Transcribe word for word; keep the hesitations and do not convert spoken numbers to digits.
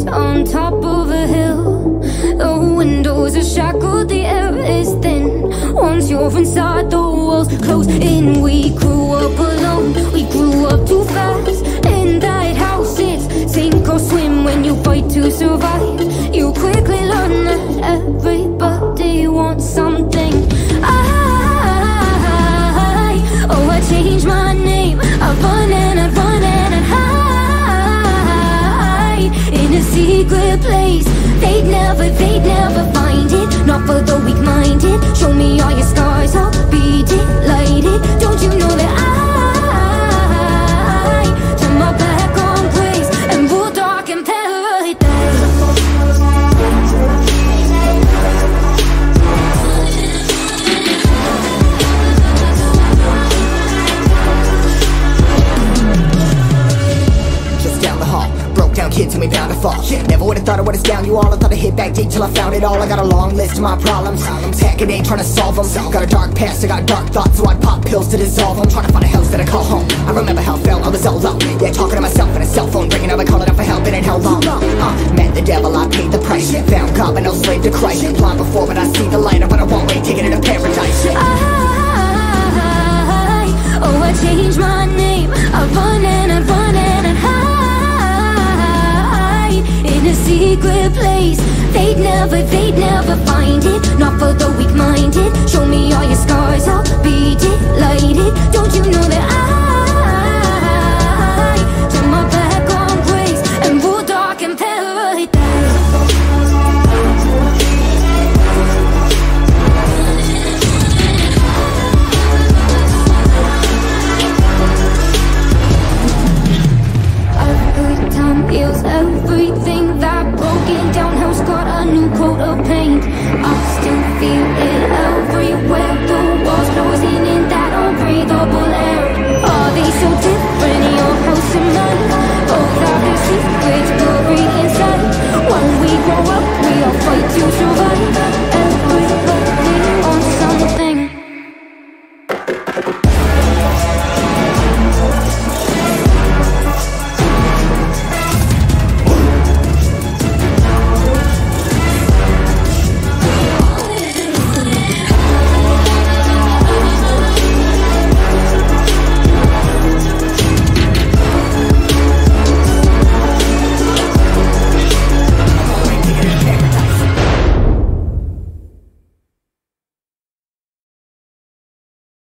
on top of a hill. The windows are shackled, the air is thin. Once you're inside, the walls close in. We grew up alone, we grew up too fast. In that house it's sink or swim. When you fight to survive, you quickly learn that everybody wants something. I, oh I changed my name, I run and I run and I hide in a secret place. They'd never, they'd never find it. Not for the weak-minded. Show me all your scars, I'll be delighted. Don't you know that I turn my back on grace and rule dark in paradise? Just down the hall, broke down kid told me bound to fall. Never would've thought I would've down you all. I thought I hit back deep till I found it all. I got a long list of my problems, hacking ain't trying to solve them. Got a dark past, I got dark thoughts, so I pop pills to dissolve them. Trying to find a house that I call home. I remember how I felt, I was so low. Yeah, talking to myself in a cell phone, ringing up and calling up for help. It ain't held long. uh, Met the devil, I paid the price. Found God, but no slave to Christ. Blind before, but I see the light. But I won't wait